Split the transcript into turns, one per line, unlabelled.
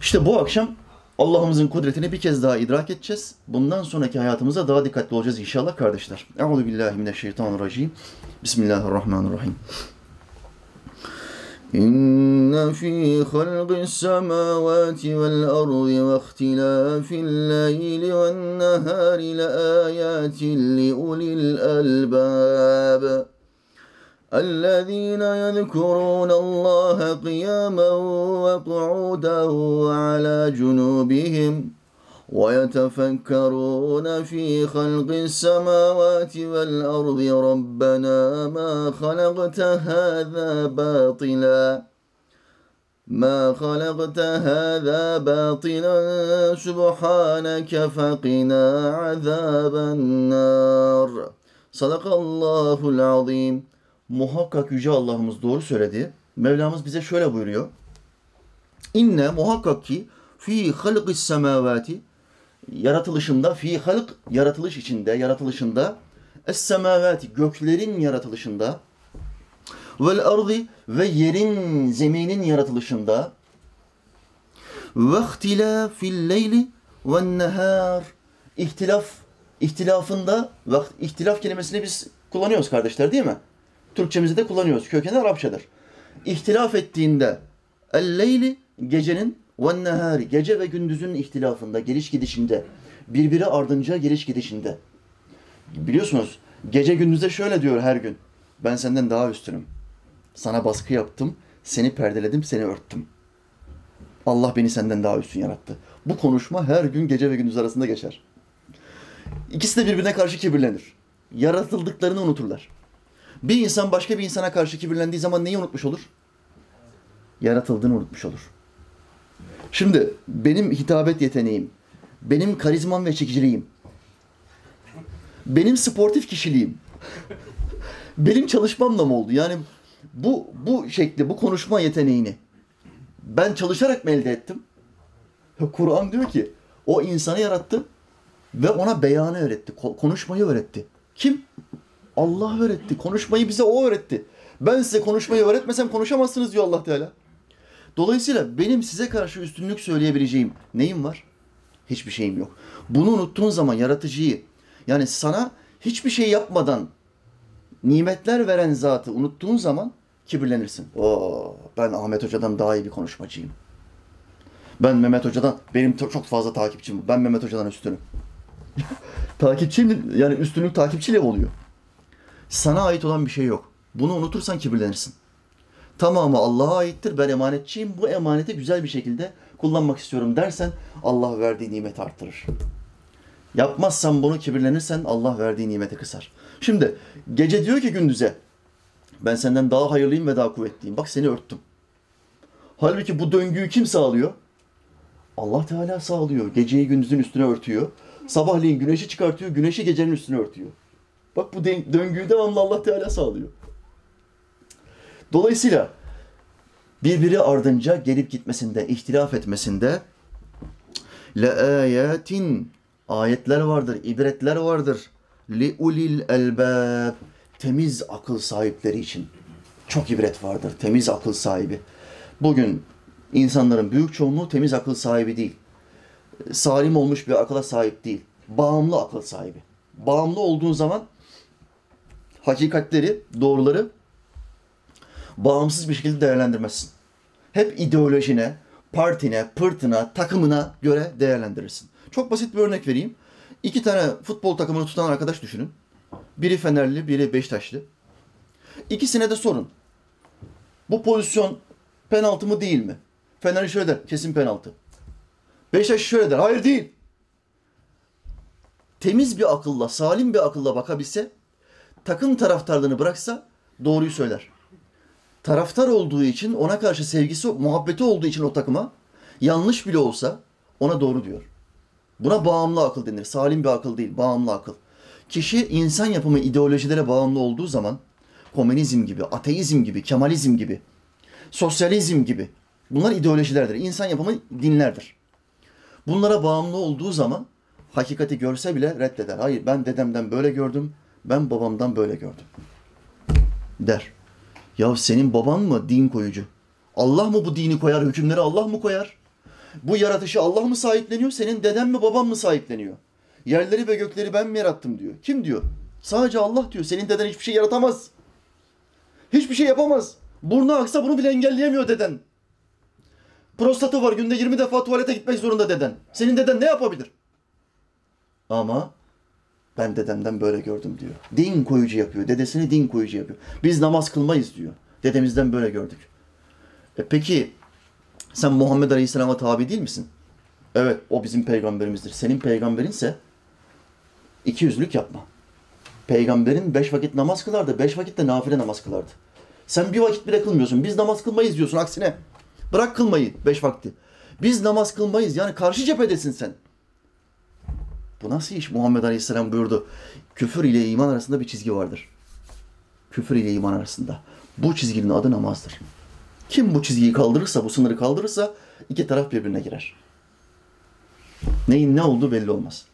İşte bu akşam Allah'ımızın kudretini bir kez daha idrak edeceğiz. Bundan sonraki hayatımıza daha dikkatli olacağız inşallah kardeşler. Euzubillahimineşşeytanirracim. Bismillahirrahmanirrahim. İnne fî halqis semâvâti vel ardı ve ihtilâfil leyli ven nehâri leâyâtin li ulil albâb. الذين يذكرون الله قياما وقعودا وعلى جنوبهم ويتفكرون في خلق السماوات والأرض ربنا ما خلقت هذا باطلا سبحانك فقنا عذاب النار صدق الله العظيم. Muhakkak Yüce Allah'ımız doğru söyledi. Mevlamız bize şöyle buyuruyor. İnne muhakkak ki fi halqis semavati yaratılışında yaratılış içinde yaratılışında es semavati göklerin yaratılışında vel ardı ve yerin zeminin yaratılışında ve ihtilafil leyli ven nehar ihtilafında ihtilaf kelimesini biz kullanıyoruz kardeşler değil mi? Türkçemizde de kullanıyoruz. Kökeni Arapçadır. İhtilaf ettiğinde el-leyli gecenin ve nehari gece ve gündüzün ihtilafında, geliş gidişinde, birbiri ardınca geliş gidişinde. Biliyorsunuz gece gündüze şöyle diyor her gün. Ben senden daha üstünüm. Sana baskı yaptım, seni perdeledim, seni örttüm. Allah beni senden daha üstün yarattı. Bu konuşma her gün gece ve gündüz arasında geçer. İkisi de birbirine karşı kibirlenir. Yaratıldıklarını unuturlar. Bir insan başka bir insana karşı kibirlendiği zaman neyi unutmuş olur? Yaratıldığını unutmuş olur. Şimdi benim hitabet yeteneğim, benim karizmam ve çekiciliğim, benim sportif kişiliğim, benim çalışmamla mı oldu? Yani bu şekli, bu konuşma yeteneğini ben çalışarak mı elde ettim? Kur'an diyor ki o insanı yarattı ve ona beyanı öğretti, konuşmayı öğretti. Kim? Allah öğretti. Konuşmayı bize o öğretti. Ben size konuşmayı öğretmesem konuşamazsınız diyor Allah Teala. Dolayısıyla benim size karşı üstünlük söyleyebileceğim neyim var? Hiçbir şeyim yok. Bunu unuttuğun zaman yaratıcıyı, yani sana hiçbir şey yapmadan nimetler veren zatı unuttuğun zaman kibirlenirsin. Ben Ahmet Hoca'dan daha iyi bir konuşmacıyım. Ben Mehmet Hoca'dan, benim çok fazla takipçim var. Ben Mehmet Hoca'dan üstünüm. Takipçim, yani üstünlük takipçiyle oluyor. Sana ait olan bir şey yok. Bunu unutursan kibirlenirsin. Tamamı Allah'a aittir. Ben emanetçiyim. Bu emaneti güzel bir şekilde kullanmak istiyorum dersen Allah verdiği nimeti arttırır. Yapmazsan bunu kibirlenirsen Allah verdiği nimeti kısar. Şimdi gece diyor ki gündüze ben senden daha hayırlıyım ve daha kuvvetliyim. Bak seni örttüm. Halbuki bu döngüyü kim sağlıyor? Allah Teala sağlıyor. Geceyi gündüzün üstüne örtüyor. Sabahleyin güneşi çıkartıyor. Güneşi gecenin üstüne örtüyor. Bak bu döngüyü devamlı Allah Teala sağlıyor. Dolayısıyla birbiri ardınca gelip gitmesinde, ihtilaf etmesinde leâyâtin ayetler vardır, ibretler vardır. Li ulil elbâb temiz akıl sahipleri için çok ibret vardır. Temiz akıl sahibi. Bugün insanların büyük çoğunluğu temiz akıl sahibi değil. Salim olmuş bir akıla sahip değil. Bağımlı akıl sahibi. Bağımlı olduğun zaman hakikatleri, doğruları bağımsız bir şekilde değerlendirmezsin. Hep ideolojine, partine, pırtına, takımına göre değerlendirirsin. Çok basit bir örnek vereyim. 2 tane futbol takımını tutan arkadaş düşünün. Biri Fenerli, biri Beşiktaşlı. İkisine de sorun. Bu pozisyon penaltı mı değil mi? Fener şöyle der, kesin penaltı. Beşiktaş şöyle der, hayır değil. Temiz bir akılla, salim bir akılla bakabilse, takım taraftarlığını bıraksa doğruyu söyler. Taraftar olduğu için, ona karşı sevgisi, muhabbeti olduğu için o takıma, yanlış bile olsa ona doğru diyor. Buna bağımlı akıl denir. Salim bir akıl değil, bağımlı akıl. Kişi insan yapımı ideolojilere bağımlı olduğu zaman, komünizm gibi, ateizm gibi, kemalizm gibi, sosyalizm gibi, bunlar ideolojilerdir. İnsan yapımı dinlerdir. Bunlara bağımlı olduğu zaman, hakikati görse bile reddeder. Hayır, ben dedemden böyle gördüm, ben babamdan böyle gördüm der. Ya senin baban mı din koyucu? Allah mı bu dini koyar, hükümleri Allah mı koyar? Bu yaratışı Allah mı sahipleniyor, senin deden mi baban mı sahipleniyor? Yerleri ve gökleri ben mi yarattım diyor. Kim diyor? Sadece Allah diyor. Senin deden hiçbir şey yaratamaz. Hiçbir şey yapamaz. Burnu aksa bunu bile engelleyemiyor deden. Prostatı var, günde 20 defa tuvalete gitmek zorunda deden. Senin deden ne yapabilir? Ama ben dedemden böyle gördüm diyor. Din koyucu yapıyor. Dedesini din koyucu yapıyor. Biz namaz kılmayız diyor. Dedemizden böyle gördük. Peki sen Muhammed Aleyhisselam'a tabi değil misin? Evet, o bizim peygamberimizdir. Senin peygamberinse ikiyüzlülük yapma. Peygamberin 5 vakit namaz kılardı. 5 vakit de nafile namaz kılardı. Sen bir vakit bile kılmıyorsun. Biz namaz kılmayız diyorsun. Aksine bırak kılmayı 5 vakti. Biz namaz kılmayız. Yani karşı cephedesin sen. Bu nasıl iş? Muhammed Aleyhisselam buyurdu. Küfür ile iman arasında bir çizgi vardır. Küfür ile iman arasında. Bu çizginin adı namazdır. Kim bu çizgiyi kaldırırsa, bu sınırı kaldırırsa iki taraf birbirine girer. Neyin ne olduğu belli olmaz.